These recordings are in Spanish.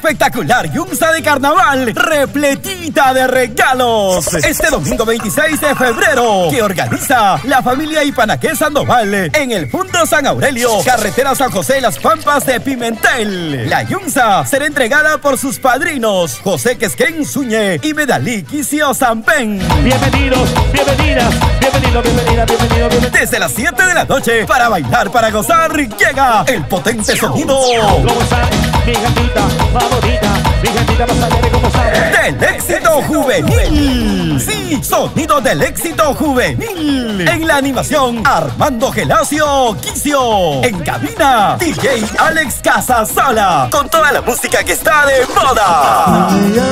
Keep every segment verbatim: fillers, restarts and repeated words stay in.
espectacular Yunza de carnaval, repletita de regalos. Este domingo veintiséis de febrero, que organiza la familia Ipanaqué Sandoval en el punto San Aurelio, carretera San José de las Pampas de Pimentel. La Yunza será entregada por sus padrinos José Quesquén Suñé y Medalí Quicio Sampen. Bienvenidos, bienvenidas, bienvenidos, bienvenidas, bienvenidos, bienvenidos. Desde las siete de la noche, para bailar, para gozar, llega el potente sonido. ¿Cómo están? Mi gatita favorita, mi gatita más alegre, ¿cómo están? Del éxito juvenil. Sí, sonido del éxito juvenil. En la animación, Armando Gelacio Quicio. En cabina, D J Alex Casasola. Con toda la música que está de moda.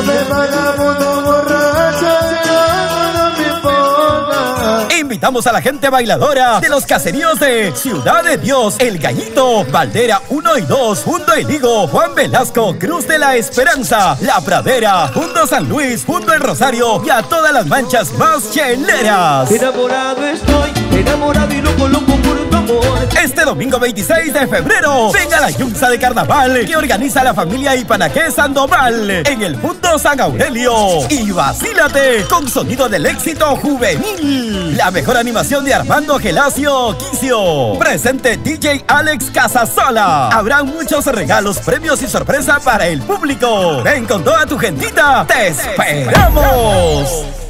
Invitamos a la gente bailadora de los caseríos de Ciudad de Dios, El Gallito, Valdera uno y dos, Fundo El Higo, Juan Velasco, Cruz de la Esperanza, La Pradera, Fundo San Luis, Fundo El Rosario y a todas las manchas más cheleras. Enamorado estoy, enamorado y loco, loco por tu amor. Este domingo veintiséis de febrero, venga la Yunza de carnaval que organiza la familia Ipanaqué Sandoval en el punto San Aurelio. Y vacílate con sonido del éxito juvenil. La mejor animación de Armando Gelacio Quicio. Presente D J Alex Casasola. Habrá muchos regalos, premios y sorpresa para el público. Ven con toda tu gentita. ¡Te esperamos!